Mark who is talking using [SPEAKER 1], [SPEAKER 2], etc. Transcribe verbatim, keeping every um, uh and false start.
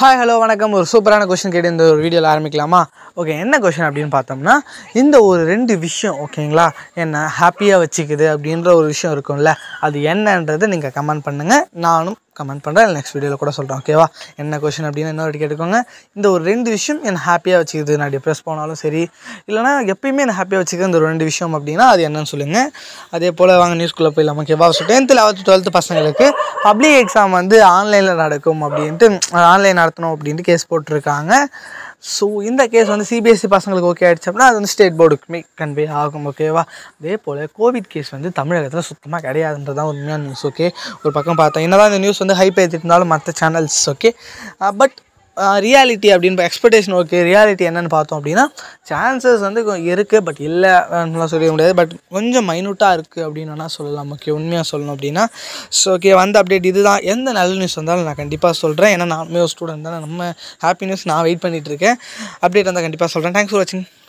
[SPEAKER 1] Hi hello வணக்கம். ஒரு சூப்பரான கொஸ்டின் கேட்டு இந்த ஒரு வீடியோவில் ஆரம்பிக்கலாமா? ஓகே, என்ன கொஸ்டின் அப்படின்னு பார்த்தோம்னா, இந்த ஒரு ரெண்டு விஷயம் ஓகேங்களா என்ன ஹாப்பியாக வச்சுக்குது அப்படின்ற ஒரு விஷயம் இருக்கும்ல, அது என்னன்றது நீங்கள் கமெண்ட் பண்ணுங்கள், நானும் கமெண்ட் பண்ணுறேன். நெக்ஸ்ட் வீடியோவில் கூட சொல்கிறேன். ஓகேவா? என்ன கொஸ்டின் அப்படின்னு இன்னொரு கேட்டுக்கோங்க. இந்த ஒரு ரெண்டு விஷயம் என்னை ஹாப்பியாக வச்சுக்குது, நான் டிப்ரெஸ் போனாலும் சரி, இல்லைனா எப்பயுமே என்னை ஹாப்பியாக வச்சுக்குது இந்த ஒரு ரெண்டு விஷயம் அப்படின்னா அது என்னன்னு சொல்லுங்கள். அதே போல் வாங்க நியூஸ்குள்ளே போயிடலாம். ஓகேவா? ஸோ டென்த்து லெவல்த்து டுவெல்த்து பசங்களுக்கு பப்ளிக் எக்ஸாம் வந்து ஆன்லைனில் நடக்கும் அப்படின்ட்டு ஆன்லைன் நடத்தணும் அப்படின்ட்டு கேஸ் போட்டிருக்காங்க. ஸோ இந்த கேஸ் வந்து சிபிஎஸ்சி பசங்களுக்கு ஓகே ஆகிடுச்சு அப்படின்னா அது வந்து ஸ்டேட் போர்டுக்குமே கன்வே ஆகும். ஓகேவா? அதே போல் கோவிட் கேஸ் வந்து தமிழகத்தில் சுத்தமாக கிடையாதுன்றது தான் உண்மையான நியூஸ். ஓகே, ஒரு பக்கம் பார்த்தேன் என்ன தான் இந்த நியூஸ் வந்து ஹைப் ஏற்றிட்டு இருந்தாலும் மற்ற சேனல்ஸ் ஓகே, பட் ரியாலிட்டி அப்படின்னு எக்ஸ்பெக்டேஷன் ஓகே, ரியாலிட்டி என்னென்னு பார்த்தோம் அப்படின்னா சான்சஸ் வந்து இருக்குது, பட் இல்லைலாம் சொல்ல முடியாது, பட் கொஞ்சம் மைனூட்டாக இருக்குது அப்படின்னு வேணால் சொல்லலாம். ஓகே, உண்மையாக சொல்லணும் அப்படின்னா ஸோ ஓகே, வந்த அப்டேட் இது தான். எந்த நல்ல நியூஸ் வந்தாலும் நான் கண்டிப்பாக சொல்கிறேன். ஏன்னா நானுமே ஒரு ஸ்டூடெண்ட் தான், நம்ம ஹாப்பி நியூஸ் நான் வெயிட் பண்ணிகிட்ருக்கேன். அப்டேட் வந்தால் கண்டிப்பாக சொல்கிறேன். தேங்க்ஸ் ஃபார் வாட்சிங்.